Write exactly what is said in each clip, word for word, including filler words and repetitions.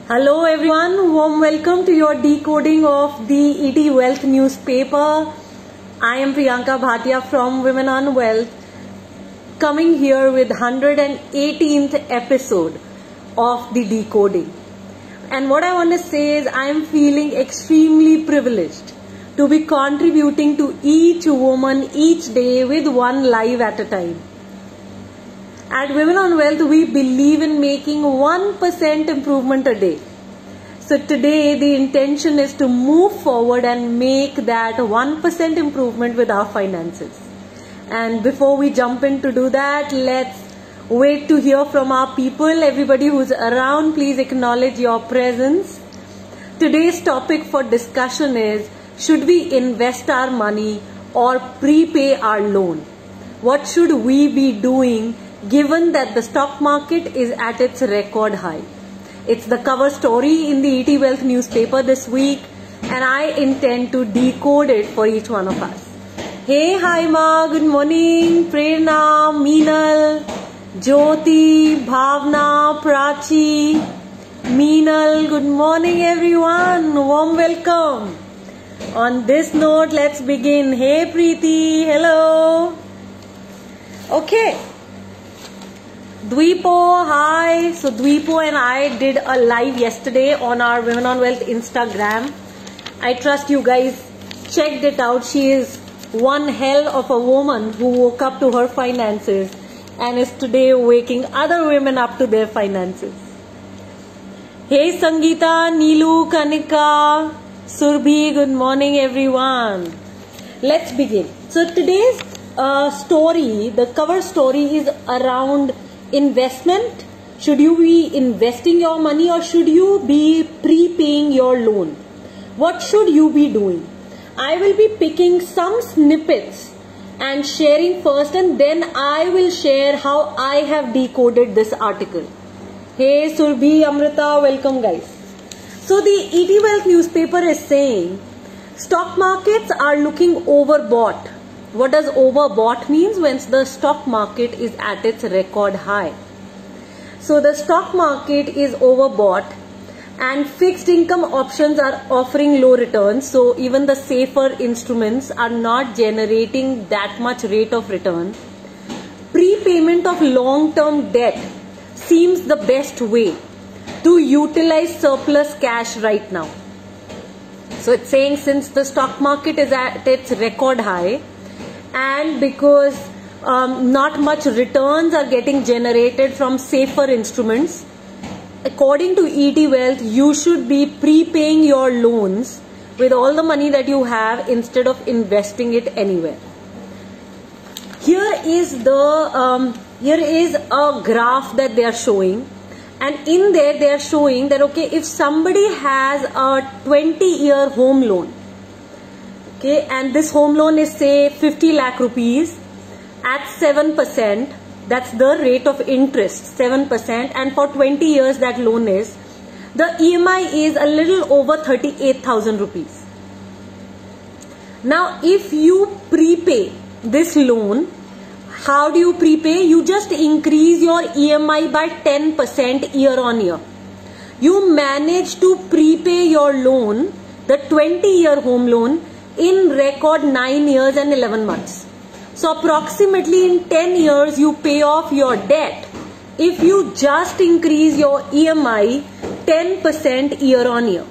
Hello everyone, warm welcome to your decoding of the E T Wealth newspaper. I am Priyanka Bhatia from Women on Wealth, coming here with one hundred eighteenth episode of the decoding. And what I want to say is I am feeling extremely privileged to be contributing to each woman each day with one live at a time. At Women on Wealth, we believe in making one percent improvement a day. So today, the intention is to move forward and make that one percent improvement with our finances. And before we jump in to do that, let's wait to hear from our people. Everybody who's around, please acknowledge your presence. Today's topic for discussion is, should we invest our money or prepay our loan? What should we be doing given that the stock market is at its record high? It's the cover story in the E T Wealth newspaper this week, and I intend to decode it for each one of us. Hey, hi Ma, good morning. Prerna, Meenal, Jyoti, Bhavna, Prachi, Meenal, good morning everyone. Warm welcome. On this note, let's begin. Hey Preeti, hello. Okay. Dweepo, hi. So Dweepo and I did a live yesterday on our Women on Wealth Instagram. I trust you guys checked it out. She is one hell of a woman who woke up to her finances and is today waking other women up to their finances. Hey Sangeeta, Neelu, Kanika, Surbhi, good morning everyone. Let's begin. So today's uh, story, the cover story is around investment. Should you be investing your money or should you be prepaying your loan? What should you be doing? I will be picking some snippets and sharing first, and then I will share how I have decoded this article. Hey Surbhi, Amrita, welcome guys. So the E T Wealth newspaper is saying stock markets are looking overbought. What does overbought means? When the stock market is at its record high. So the stock market is overbought and fixed income options are offering low returns. So even the safer instruments are not generating that much rate of return. Prepayment of long-term debt seems the best way to utilize surplus cash right now. So it's saying since the stock market is at its record high, and because um, not much returns are getting generated from safer instruments, according to E T Wealth, you should be prepaying your loans with all the money that you have instead of investing it anywhere. Here is the um, here is a graph that they are showing, and in there they are showing that okay, if somebody has a twenty year home loan, okay, and this home loan is say fifty lakh rupees at seven percent, that's the rate of interest, seven percent, and for twenty years that loan is, the E M I is a little over thirty-eight thousand rupees. Now if you prepay this loan, how do you prepay? You just increase your E M I by ten percent year on year. You manage to prepay your loan, the twenty year home loan, in record nine years and eleven months. So approximately in ten years you pay off your debt if you just increase your E M I ten percent year on year.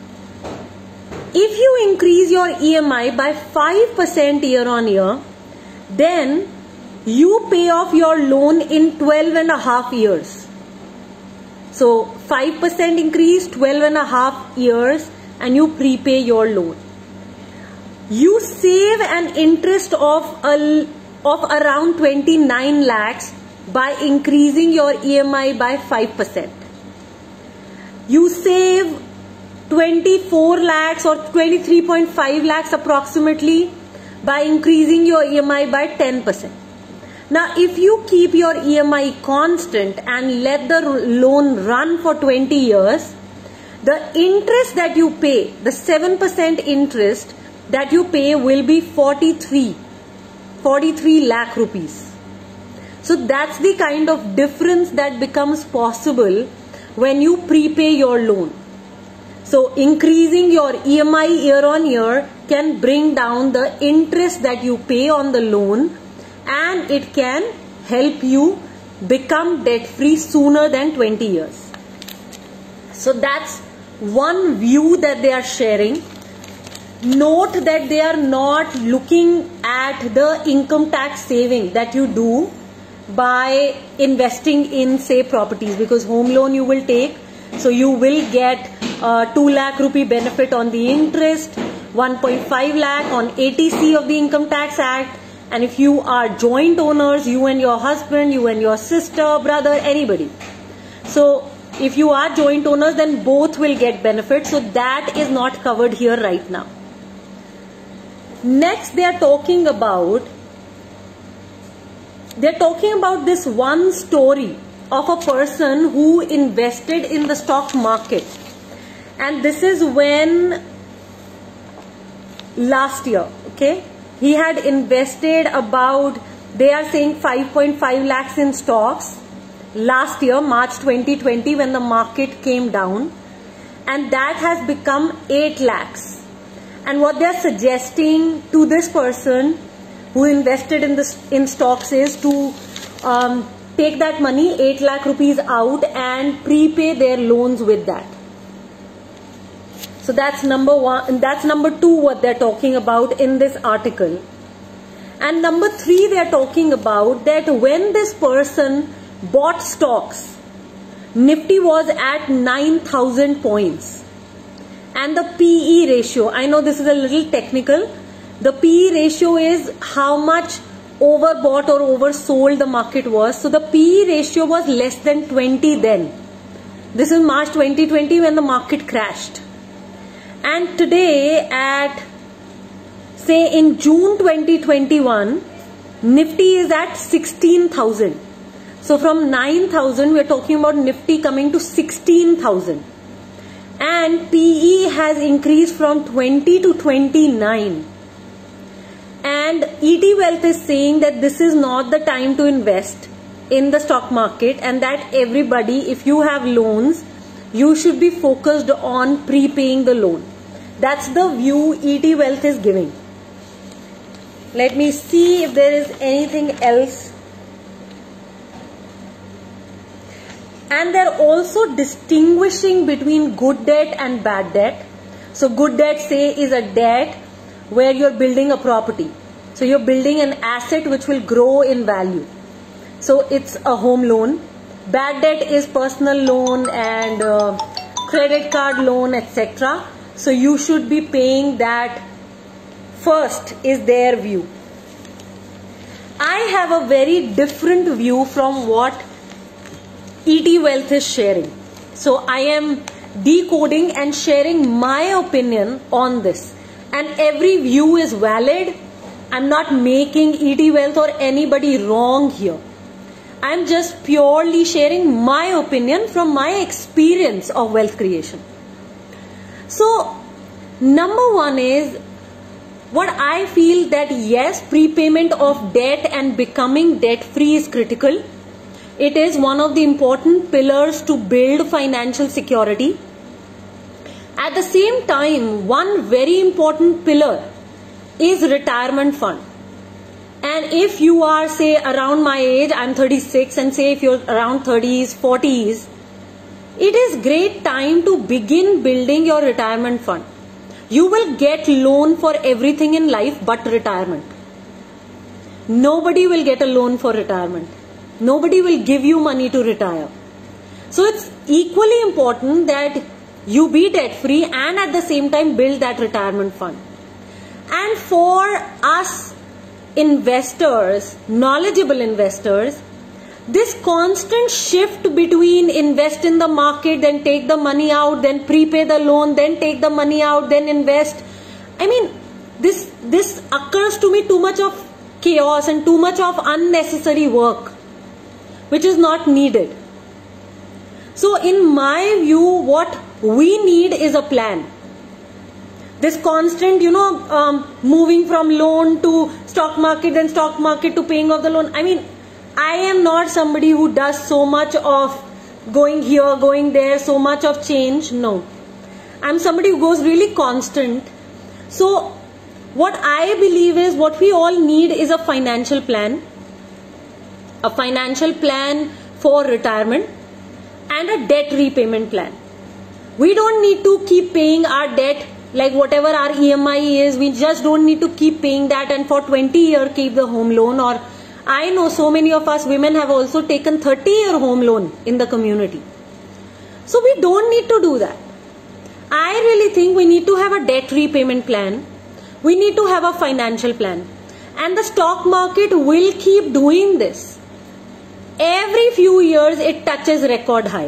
If you increase your E M I by five percent year on year, then you pay off your loan in twelve and a half years. So five percent increase, twelve and a half years, and you prepay your loan. You save an interest of a, of around twenty-nine lakhs by increasing your E M I by five percent. You save twenty-four lakhs or twenty-three point five lakhs approximately by increasing your E M I by ten percent. Now if you keep your E M I constant and let the loan run for twenty years, the interest that you pay, the seven percent interest that you pay will be forty-three lakh rupees. So that's the kind of difference that becomes possible when you prepay your loan. So increasing your E M I year on year can bring down the interest that you pay on the loan, and it can help you become debt free sooner than twenty years. So that's one view that they are sharing. Note that they are not looking at the income tax saving that you do by investing in, say, properties, because home loan you will take, so you will get uh, two lakh rupee benefit on the interest, one point five lakh on A T C of the Income Tax Act, and if you are joint owners, you and your husband, you and your sister, brother, anybody. So if you are joint owners, then both will get benefit. So that is not covered here right now. Next, they are talking about they are talking about this one story of a person who invested in the stock market, and this is when last year, okay, he had invested about, they are saying five point five lakhs in stocks last year, March twenty twenty, when the market came down, and that has become eight lakhs. And what they are suggesting to this person who invested in this in stocks is to um, take that money, eight lakh rupees out, and prepay their loans with that. So that's number one, and that's number two what they're talking about in this article. And number three, they're talking about that when this person bought stocks, Nifty was at nine thousand points. And the P E ratio, I know this is a little technical, the P E ratio is how much overbought or oversold the market was. So the P E ratio was less than twenty then. This is March twenty twenty when the market crashed. And today at, say in June twenty twenty-one, Nifty is at sixteen thousand. So from nine thousand, we are talking about Nifty coming to sixteen thousand. And P E has increased from twenty to twenty-nine. And E T Wealth is saying that this is not the time to invest in the stock market, and that everybody, if you have loans, you should be focused on prepaying the loan. That's the view E T Wealth is giving. Let me see if there is anything else. And they're also distinguishing between good debt and bad debt. So good debt, say, is a debt where you're building a property. So you're building an asset which will grow in value. So it's a home loan. Bad debt is personal loan and uh, credit card loan, et cetera. So you should be paying that first, is their view. I have a very different view from what E T Wealth is sharing. So I am decoding and sharing my opinion on this. And every view is valid. I'm not making E T Wealth or anybody wrong here. I'm just purely sharing my opinion from my experience of wealth creation. So number one is, what I feel that yes, prepayment of debt and becoming debt free is critical. It is one of the important pillars to build financial security. At the same time, one very important pillar is retirement fund. And if you are, say, around my age, I'm thirty-six, and say if you're around thirties, forties, it is great time to begin building your retirement fund. You will get loan for everything in life but retirement. Nobody will get a loan for retirement. Nobody will give you money to retire. So it's equally important that you be debt free and at the same time build that retirement fund. And for us investors, knowledgeable investors, this constant shift between invest in the market, then take the money out, then prepay the loan, then take the money out, then invest. I mean, this, this occurs to me too much of chaos and too much of unnecessary work, which is not needed. So in my view, what we need is a plan. This constant, you know, um, moving from loan to stock market, then stock market to paying off the loan. I mean, I am not somebody who does so much of going here, going there, so much of change. No. I'm somebody who goes really constant. So what I believe is what we all need is a financial plan. A financial plan for retirement and a debt repayment plan. We don't need to keep paying our debt, like whatever our E M I is. We just don't need to keep paying that and for twenty years keep the home loan. Or I know so many of us women have also taken thirty year home loan in the community. So we don't need to do that. I really think we need to have a debt repayment plan. We need to have a financial plan. And the stock market will keep doing this. Every few years it touches record high.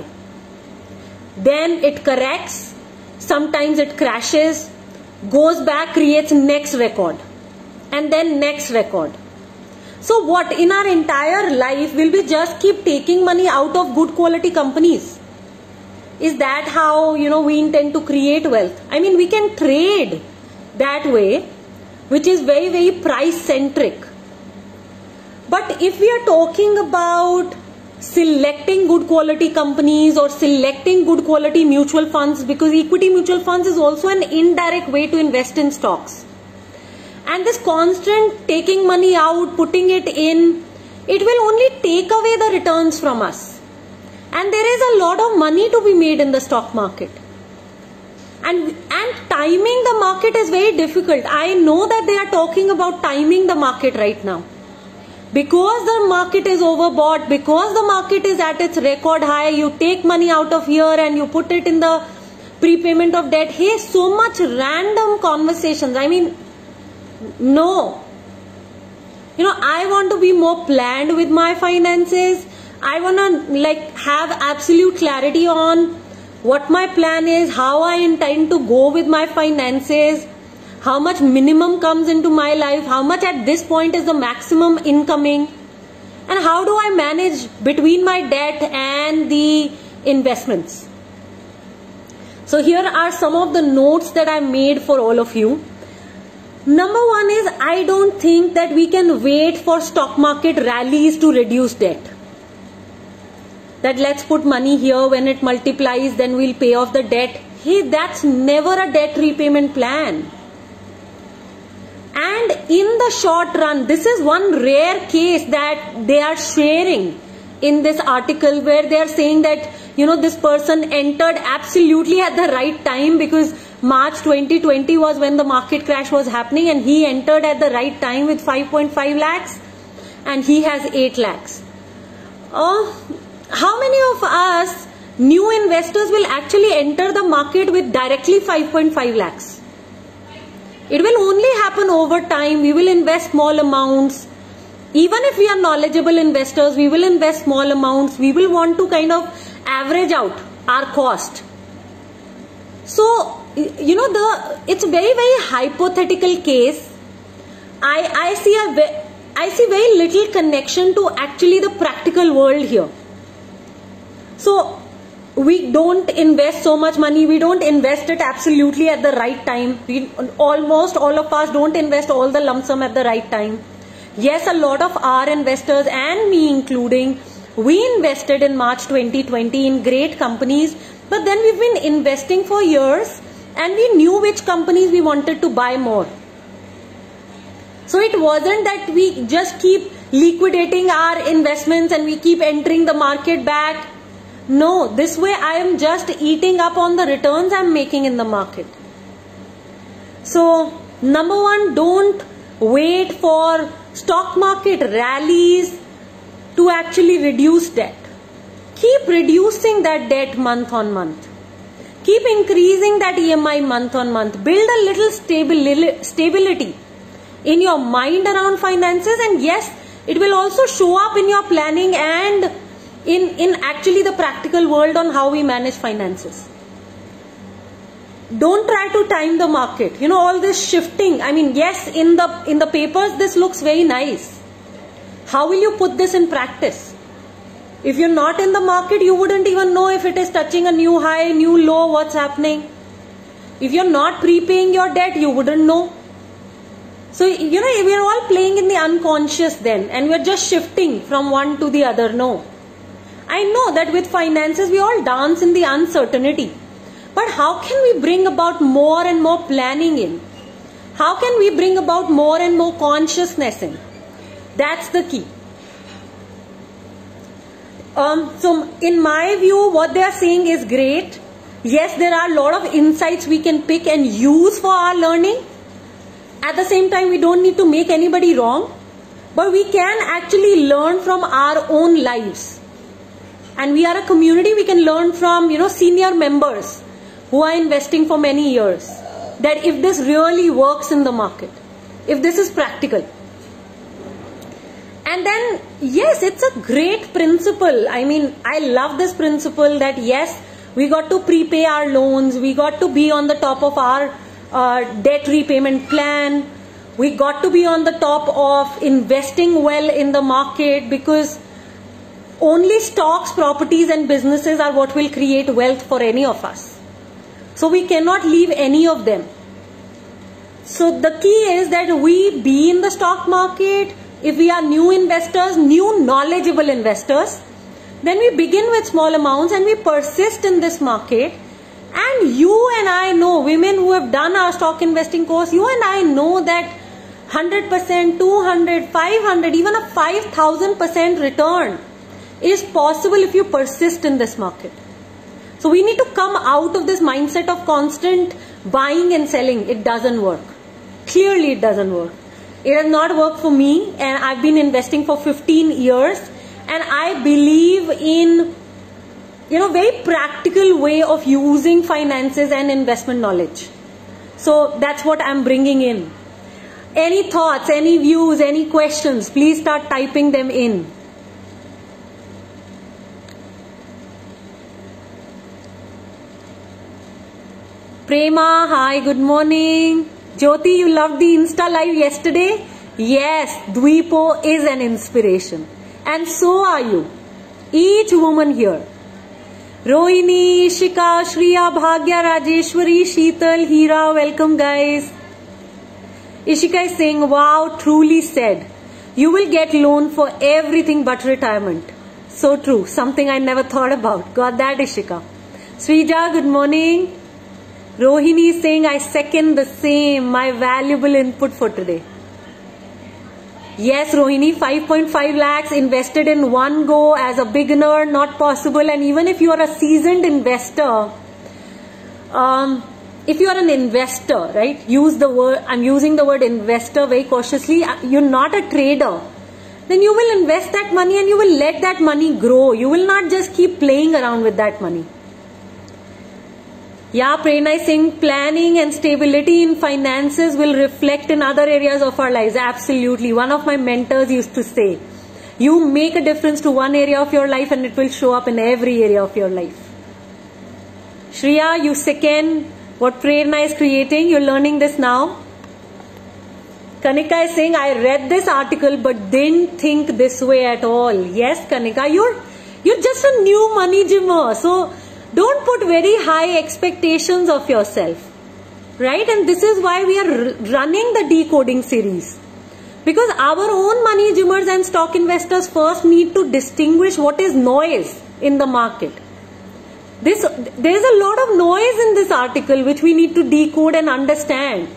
Then it corrects. Sometimes it crashes, goes back, creates next record. And then next record. So what in our entire life will we just keep taking money out of good quality companies? Is that how, you know, we intend to create wealth? I mean, we can trade that way, which is very, very price centric. But if we are talking about selecting good quality companies or selecting good quality mutual funds, because equity mutual funds is also an indirect way to invest in stocks. And this constant taking money out, putting it in, it will only take away the returns from us. And there is a lot of money to be made in the stock market. And, and timing the market is very difficult. I know that they are talking about timing the market right now. Because the market is overbought, because the market is at its record high, you take money out of here and you put it in the prepayment of debt. Hey, so much random conversations. I mean, no. You know, I want to be more planned with my finances. I want to like have absolute clarity on what my plan is, how I intend to go with my finances, how much minimum comes into my life, how much at this point is the maximum incoming, and how do I manage between my debt and the investments. So here are some of the notes that I made for all of you. Number one is, I don't think that we can wait for stock market rallies to reduce debt. That let's put money here, when it multiplies then we'll pay off the debt. Hey, that's never a debt repayment plan. And in the short run, this is one rare case that they are sharing in this article, where they are saying that, you know, this person entered absolutely at the right time, because March twenty twenty was when the market crash was happening, and he entered at the right time with five point five lakhs and he has eight lakhs. Oh, how many of us new investors will actually enter the market with directly five point five lakhs? It will only happen over time. We will invest small amounts. Even if we are knowledgeable investors, we will invest small amounts. We will want to kind of average out our cost. So, you know, the it's a very, very hypothetical case. I, I see a I see very little connection to actually the practical world here. So, we don't invest so much money. We don't invest it absolutely at the right time. We, almost all of us don't invest all the lump sum at the right time. Yes, a lot of our investors, and me including, we invested in March twenty twenty in great companies, but then we've been investing for years and we knew which companies we wanted to buy more. So it wasn't that we just keep liquidating our investments and we keep entering the market back. No, this way I am just eating up on the returns I'm making in the market. So, number one, don't wait for stock market rallies to actually reduce debt. Keep reducing that debt month on month. Keep increasing that E M I month on month. Build a little stabil- stability in your mind around finances, and yes, it will also show up in your planning and In, in actually the practical world on how we manage finances. Don't try to time the market. You know, all this shifting. I mean, yes, in the, in the papers, this looks very nice. How will you put this in practice? If you're not in the market, you wouldn't even know if it is touching a new high, new low, what's happening. If you're not prepaying your debt, you wouldn't know. So, you know, we're all playing in the unconscious then, and we're just shifting from one to the other. No. I know that with finances we all dance in the uncertainty. But how can we bring about more and more planning in? How can we bring about more and more consciousness in? That's the key. Um, so in my view, what they are saying is great. Yes, there are a lot of insights we can pick and use for our learning. At the same time, we don't need to make anybody wrong. But we can actually learn from our own lives. And we are a community, we can learn from, you know, senior members who are investing for many years. That if this really works in the market, if this is practical. And then, yes, it's a great principle. I mean, I love this principle that yes, we got to prepay our loans, we got to be on the top of our uh, debt repayment plan, we got to be on the top of investing well in the market, because only stocks, properties and businesses are what will create wealth for any of us. So we cannot leave any of them. So the key is that we be in the stock market. If we are new investors, new knowledgeable investors, then we begin with small amounts and we persist in this market. And you and I know, women who have done our stock investing course, you and I know that one hundred percent, two hundred, five hundred, even a five thousand percent return is possible if you persist in this market. So we need to come out of this mindset of constant buying and selling. It doesn't work. Clearly it doesn't work. It has not worked for me, and I've been investing for fifteen years, and I believe in, you know, very practical way of using finances and investment knowledge. So that's what I'm bringing in. Any thoughts, any views, any questions, please start typing them in. Prema, hi, good morning. Jyoti, you loved the Insta live yesterday? Yes, Dwipo is an inspiration. And so are you. Each woman here. Rohini, Ishika, Shriya, Bhagya, Rajeshwari, Sheetal, Hira, welcome guys. Ishika is saying, wow, truly said. You will get loan for everything but retirement. So true. Something I never thought about. Got that, Ishika. Srija, good morning. Rohini is saying, I second the same, my valuable input for today. Yes, Rohini, five point five lakhs invested in one go as a beginner, not possible. And even if you are a seasoned investor, um, if you are an investor, right, use the word, I'm using the word investor very cautiously, you're not a trader, then you will invest that money and you will let that money grow. You will not just keep playing around with that money. Yeah, Prerna is saying planning and stability in finances will reflect in other areas of our lives. Absolutely. One of my mentors used to say, you make a difference to one area of your life and it will show up in every area of your life. Shriya, you second what Prerna is creating. You're learning this now. Kanika is saying, I read this article but didn't think this way at all. Yes, Kanika, you're, you're just a new money gymmer. So don't put very high expectations of yourself, right? And this is why we are running the decoding series. Because our own money gymmers and stock investors first need to distinguish what is noise in the market. This, there is a lot of noise in this article which we need to decode and understand.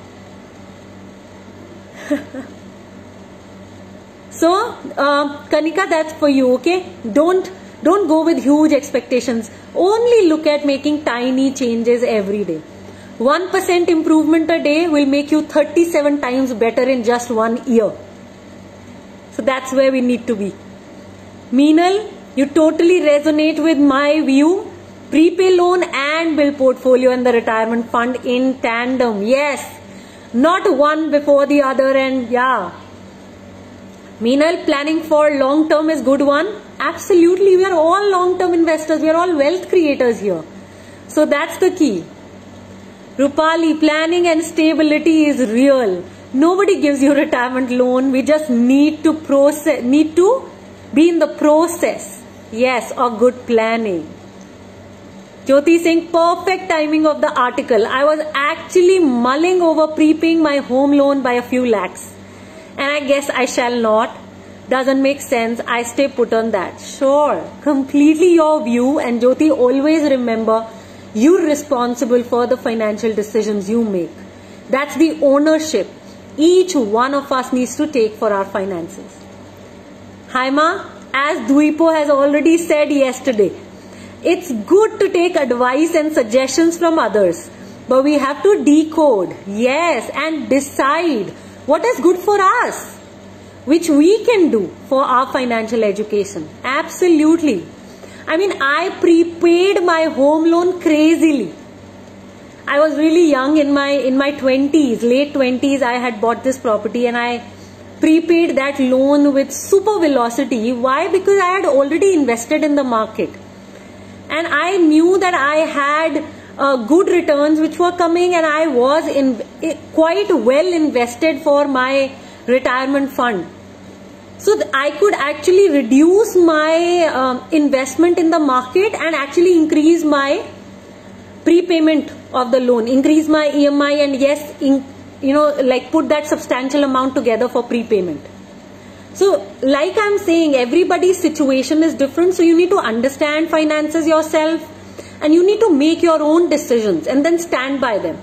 So, uh, Kanika, that's for you, okay? Don't Don't go with huge expectations. Only look at making tiny changes every day. one percent improvement a day will make you thirty-seven times better in just one year. So that's where we need to be. Meenal, you totally resonate with my view. Prepay loan and build portfolio and the retirement fund in tandem. Yes, not one before the other, and yeah. Meenal, planning for long term is good one. Absolutely, we are all long-term investors. We are all wealth creators here. So that's the key. Rupali, planning and stability is real. Nobody gives you retirement loan. We just need to process, need to be in the process. Yes, of good planning. Jyoti saying perfect timing of the article. I was actually mulling over prepaying my home loan by a few lakhs. And I guess I shall not. doesn't make sense, I stay put on that. Sure, completely your view, and Jyoti, always remember, you're responsible for the financial decisions you make. That's the ownership each one of us needs to take for our finances. Haima, as Dwipo has already said yesterday, it's good to take advice and suggestions from others, but we have to decode, yes, and decide what is good for us, which we can do for our financial education. Absolutely. I mean, I prepaid my home loan crazily. I was really young, in my in my twenties, late twenties, I had bought this property and I prepaid that loan with super velocity. Why? Because I had already invested in the market. And I knew that I had uh, good returns which were coming, and I was in, quite well invested for my retirement fund. So I could actually reduce my um, investment in the market and actually increase my prepayment of the loan, increase my E M I, and yes, in, you know, like put that substantial amount together for prepayment. So like I'm saying, everybody's situation is different, so you need to understand finances yourself and you need to make your own decisions and then stand by them.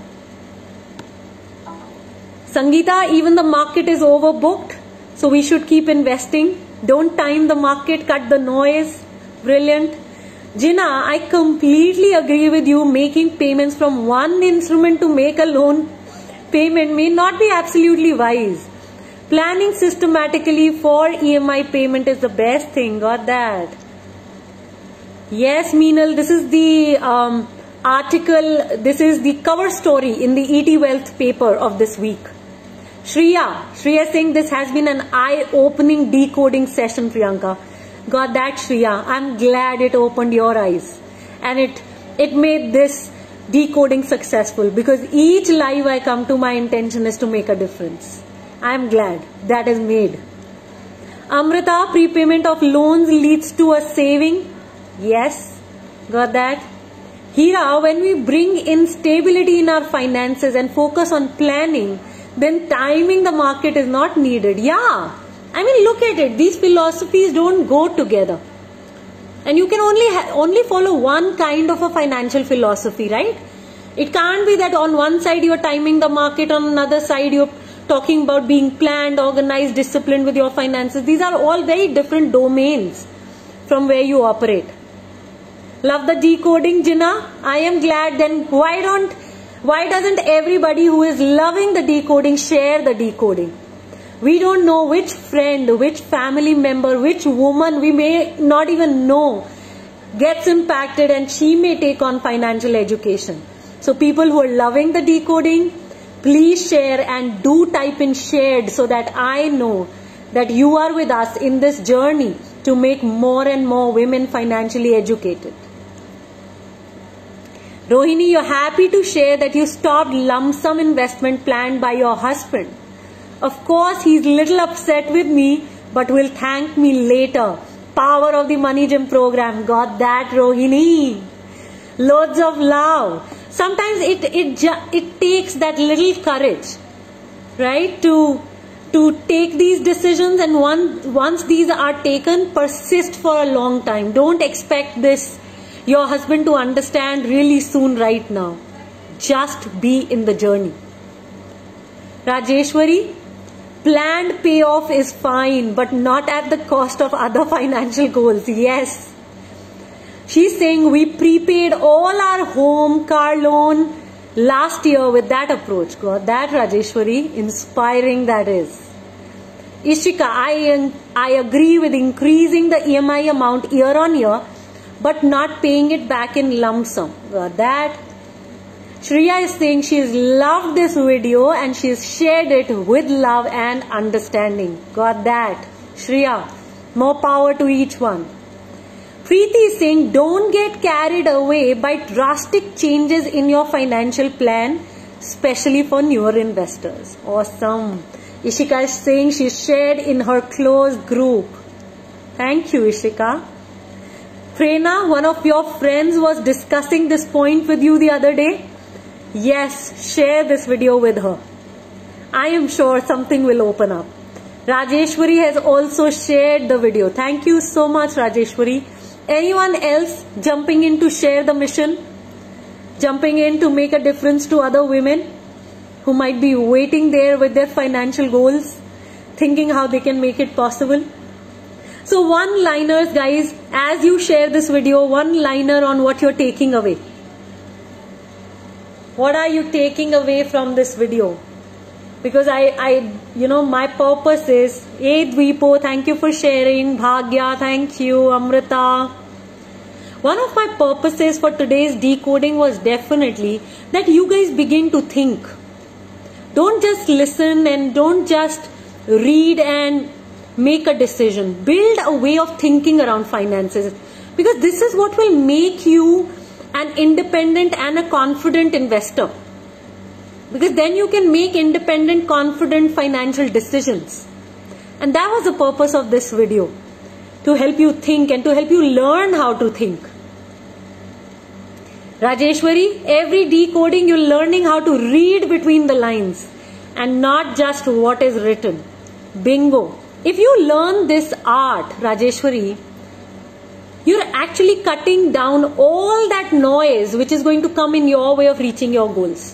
Sangeeta, even the market is overbooked, so we should keep investing. Don't time the market, cut the noise. Brilliant. Jina, I completely agree with you. Making payments from one instrument to make a loan payment may not be absolutely wise. Planning systematically for E M I payment is the best thing. Got that? Yes, Meenal, this is the um, article, this is the cover story in the E T Wealth paper of this week. Shreya, Shreya saying this has been an eye-opening decoding session, Priyanka. Got that, Shreya? I'm glad it opened your eyes and it it made this decoding successful, because each live I come to, my intention is to make a difference. I'm glad that is made. Amrita, prepayment of loans leads to a saving. Yes, got that. Hira, when we bring in stability in our finances and focus on planning, then timing the market is not needed. Yeah, I mean, look at it. These philosophies don't go together. And you can only ha only follow one kind of a financial philosophy, right? It can't be that on one side you're timing the market, on another side you're talking about being planned, organized, disciplined with your finances. These are all very different domains from where you operate. Love the decoding, Jina. I am glad. Then why don't, why doesn't everybody who is loving the decoding share the decoding? We don't know which friend, which family member, which woman we may not even know gets impacted and she may take on financial education. So people who are loving the decoding, please share and do type in shared so that I know that you are with us in this journey to make more and more women financially educated. Rohini, you're happy to share that you stopped lump sum investment planned by your husband. Of course, he's little upset with me, but will thank me later. Power of the Money Gym program. Got that, Rohini? Loads of love. Sometimes it it it takes that little courage, right, to to take these decisions, and one once these are taken, persist for a long time. Don't expect this your husband to understand really soon right now. Just be in the journey. Rajeshwari, planned payoff is fine, but not at the cost of other financial goals. Yes. She's saying we prepaid all our home, car loan last year with that approach. Got that, Rajeshwari? Inspiring that is. Ishika, I, I agree with increasing the E M I amount year on year, but not paying it back in lump sum. Got that? Shreya is saying she's loved this video and she's shared it with love and understanding. Got that? Shreya, more power to each one. Preeti is saying don't get carried away by drastic changes in your financial plan, especially for newer investors. Awesome. Ishika is saying she's shared in her close group. Thank you, Ishika. Prerna, one of your friends was discussing this point with you the other day. Yes, share this video with her. I am sure something will open up. Rajeshwari has also shared the video. Thank you so much, Rajeshwari. Anyone else jumping in to share the mission? Jumping in to make a difference to other women who might be waiting there with their financial goals, thinking how they can make it possible? So one-liners, guys, as you share this video, one-liner on what you're taking away. What are you taking away from this video? Because I, I, you know, my purpose is, hey Dvipo, thank you for sharing. Bhagya, thank you. Amrita. One of my purposes for today's decoding was definitely that you guys begin to think. Don't just listen and don't just read and make a decision. Build a way of thinking around finances, because this is what will make you an independent and a confident investor. Because then you can make independent, confident financial decisions. And that was the purpose of this video, to help you think and to help you learn how to think. Rajeshwari, every decoding you're learning how to read between the lines and not just what is written. Bingo. If you learn this art, Rajeshwari, you're actually cutting down all that noise which is going to come in your way of reaching your goals.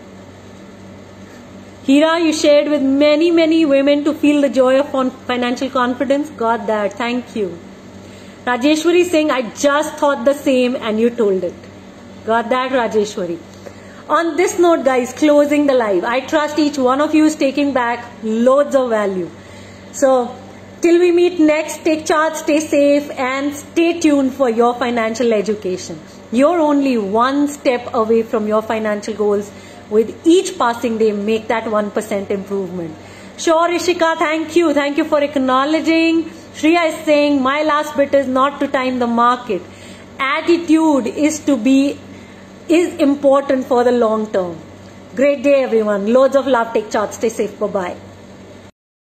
Hira, you shared with many, many women to feel the joy of financial confidence. Got that. Thank you. Rajeshwari is saying, I just thought the same and you told it. Got that, Rajeshwari. On this note, guys, closing the live. I trust each one of you is taking back loads of value. So, till we meet next, take charge, stay safe, and stay tuned for your financial education. You're only one step away from your financial goals. With each passing day, make that one percent improvement. Sure, Ishika, thank you. Thank you for acknowledging. Shreya is saying, my last bit is not to time the market. Attitude is to be, is important for the long term. Great day, everyone. Loads of love. Take charge. Stay safe. Bye-bye.